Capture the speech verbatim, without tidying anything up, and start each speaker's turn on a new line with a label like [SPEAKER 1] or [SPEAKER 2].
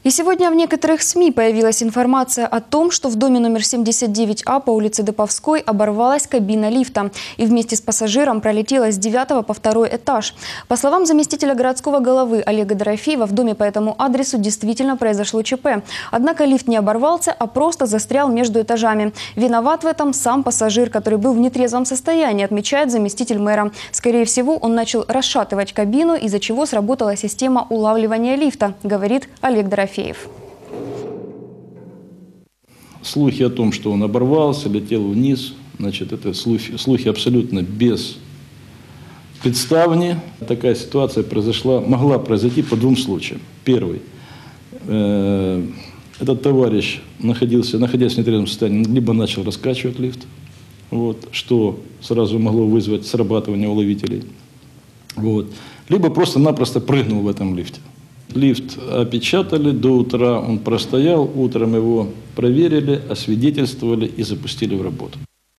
[SPEAKER 1] И сегодня в некоторых СМИ появилась информация о том, что в доме номер семьдесят девять А по улице Деповской оборвалась кабина лифта и вместе с пассажиром пролетела с девятого по второй этаж. По словам заместителя городского головы Олега Дорофеева, в доме по этому адресу действительно произошло ЧП. Однако лифт не оборвался, а просто застрял между этажами. Виноват в этом сам пассажир, который был в нетрезвом состоянии, отмечает заместитель мэра. Скорее всего, он начал расшатывать кабину, из-за чего сработала система улавливания лифта, говорит Олег Дорофеев.
[SPEAKER 2] Слухи о том, что он оборвался, летел вниз, значит, это слухи, слухи абсолютно беспредставные. Такая ситуация произошла, могла произойти по двум случаям. Первый. Э, этот товарищ, находился, находясь в нетрезвом состоянии, либо начал раскачивать лифт, вот, что сразу могло вызвать срабатывание уловителей, вот, либо просто-напросто прыгнул в этом лифте. Лифт опечатали до утра, он простоял, утром его проверили, освидетельствовали и запустили в работу.